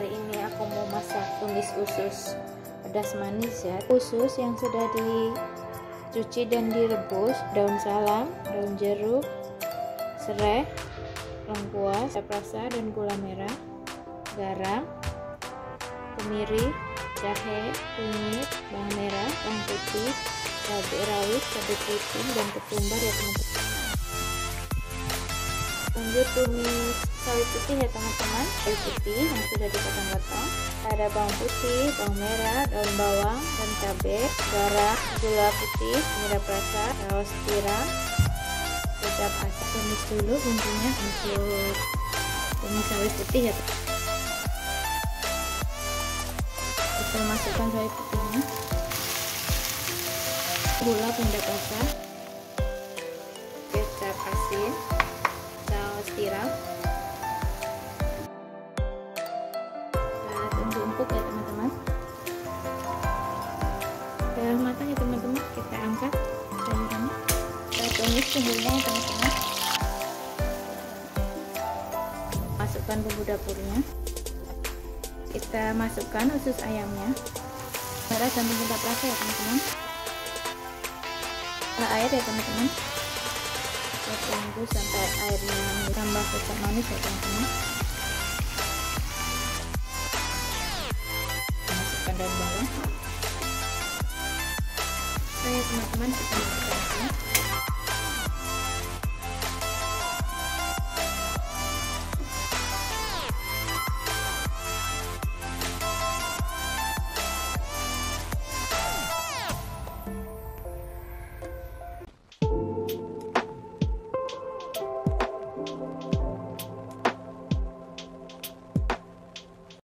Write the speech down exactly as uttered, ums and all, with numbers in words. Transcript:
Hari ini aku mau masak tumis usus pedas manis ya. Usus yang sudah dicuci dan direbus, daun salam, daun jeruk, serai, lengkuas, rasa dan gula merah, garam, kemiri, jahe, kunyit, bawang merah, bawang putih, cabai rawit, cabai keriting, dan ketumbar ya teman-teman. Lanjut tumis sawi putih ya teman-teman. Sawi putih yang sudah dipotong-potong, ada bawang putih, bawang merah, daun bawang, dan cabai, garam, gula putih, penyedap rasa, saus tiram, kecap asam. Tumis dulu bumbunya untuk tumis sawi putih ya. Kita masukkan sawi putihnya, gula, penyedap rasa, kecap asin, saus tiram. Kita tunggu empuk ya teman-teman. Udah matang ya teman-teman, kita angkat dan kita tumis bumbunya ya teman-teman. Masukkan bumbu dapurnya, kita masukkan usus ayamnya, merah dan penyedap rasa ya teman-teman. Air ya teman-teman. Kita tunggu sampai airnya tambah kecap manis ya teman-teman. Masukkan daun bawang. Oke teman-teman, kita